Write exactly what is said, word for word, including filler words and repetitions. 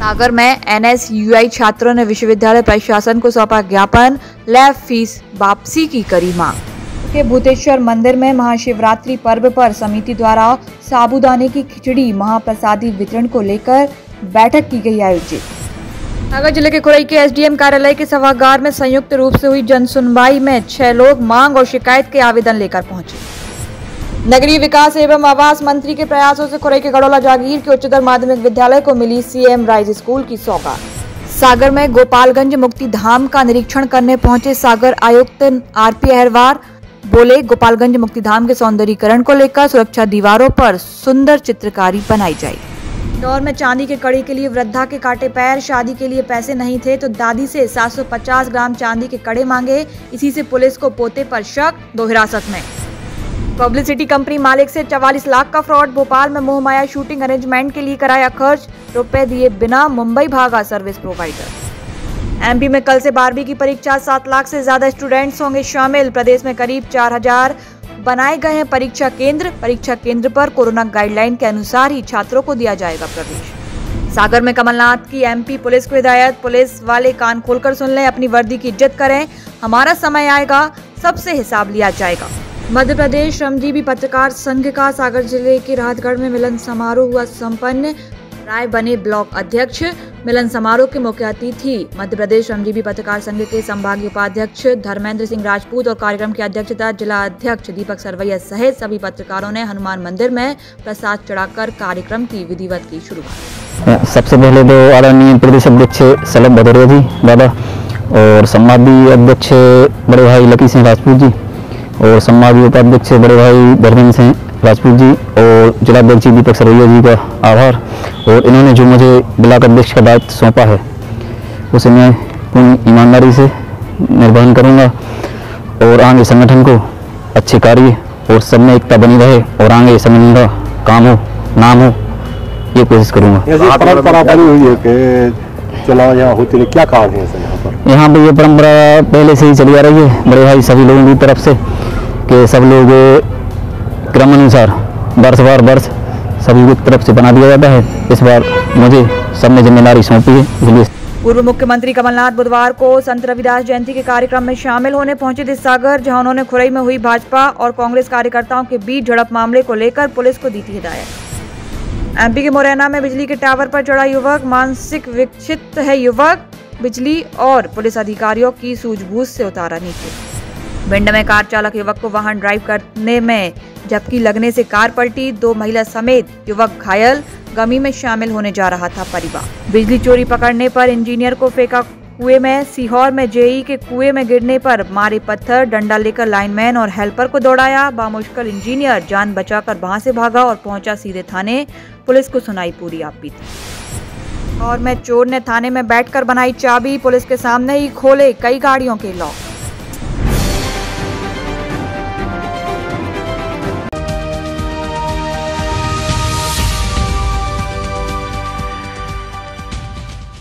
सागर में N S U आई छात्रों ने विश्वविद्यालय प्रशासन को सौंपा ज्ञापन, लैब फीस वापसी की करी मांग। के भूतेश्वर मंदिर में महाशिवरात्रि पर्व पर समिति द्वारा साबूदाने की खिचड़ी महाप्रसादी वितरण को लेकर बैठक की गई आयोजित। सागर जिले के खुरई के एस डी एम कार्यालय के सभागार में संयुक्त रूप से हुई जन सुनवाई में छह लोग मांग और शिकायत के आवेदन लेकर पहुंचे। नगरीय विकास एवं आवास मंत्री के प्रयासों से खुरई के गड़ोला जागीर के उच्चतर माध्यमिक विद्यालय को मिली सी एम राइज स्कूल की सौगात। सागर में गोपालगंज मुक्ति धाम का निरीक्षण करने पहुंचे सागर आयुक्त आर पी अहरवार बोले, गोपालगंज मुक्ति धाम के सौंदर्यीकरण को लेकर सुरक्षा दीवारों पर सुंदर चित्रकारी बनाई जाए। दौर में चांदी के कड़े के लिए वृद्धा के काटे पैर, शादी के लिए पैसे नहीं थे तो दादी से सात सौ पचास ग्राम चांदी के कड़े मांगे। इसी से पुलिस को पोते पर शक, दो हिरासत में। पब्लिसिटी कंपनी मालिक से चवालीस लाख का फ्रॉड। भोपाल में मोहमाया शूटिंग अरेंजमेंट के लिए कराया खर्च, रुपए दिए बिना मुंबई भागा सर्विस प्रोवाइडर। एम पी में कल से बारहवीं की परीक्षा, सात लाख से ज्यादा स्टूडेंट्स होंगे शामिल। प्रदेश में करीब चार हजार बनाए गए हैं परीक्षा केंद्र। परीक्षा केंद्र पर कोरोना गाइडलाइन के अनुसार ही छात्रों को दिया जाएगा प्रवेश। सागर में कमलनाथ की एम पी पुलिस को हिदायत, पुलिस वाले कान खोलकर सुन लें, अपनी वर्दी की इज्जत करें, हमारा समय आएगा, सबसे हिसाब लिया जाएगा। मध्य प्रदेश श्रमजीवी पत्रकार संघ का सागर जिले के राहतगढ़ में मिलन समारोह हुआ संपन्न। राय बने ब्लॉक अध्यक्ष। मिलन समारोह के मुख्य अतिथि मध्य प्रदेश श्रमजीवी पत्रकार संघ के संभागीय उपाध्यक्ष धर्मेंद्र सिंह राजपूत और कार्यक्रम की अध्यक्षता जिला अध्यक्ष दीपक सरवैया सहित सभी पत्रकारों ने हनुमान मंदिर में प्रसाद चढ़ाकर कार्यक्रम की विधिवत की शुरुआत। सबसे पहले तो आदरणीय प्रदेश अध्यक्ष सलभ भदौरिया जी दादा और संवादी अध्यक्ष बड़े भाई लकी सिंह राजपूत जी और संभागीय उपाध्यक्ष बड़े भाई धर्मेंद्र सिंह राजपूत जी और जिलाध्यक्ष दीपक सरवैया जी का आभार। और इन्होंने जो मुझे ब्लॉक अध्यक्ष का दायित्व सौंपा है उसे मैं पूरी ईमानदारी से निर्वहन करूंगा और आगे संगठन को अच्छे कार्य और सब में एकता बनी रहे और आगे संगठन का काम हो, नाम हो, ये कोशिश करूंगा। परंपरा बनी हुई है कि चुनाव यहाँ होते हैं, क्या कारण है यहाँ पर? यहाँ पर ये परंपरा पहले से ही चली आ रही है बड़े भाई सभी लोगों की तरफ से कि सब लोग क्रम अनुसार वर्ष बार वर्ष सभी की तरफ से बना दिया जाता है। इस बार मुझे सबने जिम्मेदारी सौंपी है, इसलिए। पूर्व मुख्यमंत्री कमलनाथ बुधवार को संत रविदास जयंती के कार्यक्रम में शामिल होने पहुंचे थे सागर, जहां उन्होंने खुरई में हुई भाजपा और कांग्रेस कार्यकर्ताओं के बीच झड़प मामले को लेकर पुलिस को दी थी हिदायत। एम पी के मुरैना में बिजली के टावर पर चढ़ा युवक, मानसिक विक्षिप्त है युवक, बिजली और पुलिस अधिकारियों की सूझबूझ से उतारा नीचे। भिंड में कार चालक युवक को वाहन ड्राइव करने में झपकी लगने से कार पलटी, दो महिला समेत युवक घायल। गमी में शामिल होने जा रहा था परिवार। बिजली चोरी पकड़ने पर इंजीनियर को फेंका कुएं में। सीहोर में जे ई के कुएं में गिरने पर मारे पत्थर, डंडा लेकर लाइनमैन और हेल्पर को दौड़ाया। बामुश्किल इंजीनियर जान बचाकर वहां से भागा और पहुंचा सीधे थाने। पुलिस को सुनाई पूरी आप बीती। और में चोर ने थाने में बैठकर बनाई चाबी, पुलिस के सामने ही खोले कई गाड़ियों के लॉक।